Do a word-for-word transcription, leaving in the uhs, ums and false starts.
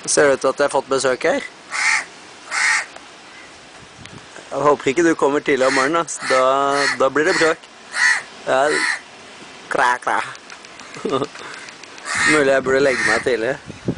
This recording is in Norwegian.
Ser det ut til at jeg har fått besøk her? Jeg håper ikke du kommer tidlig om morgenen, ass. Da, da blir det bråk. Ja, kræ, kræ. Mulig jeg burde legge meg tidlig.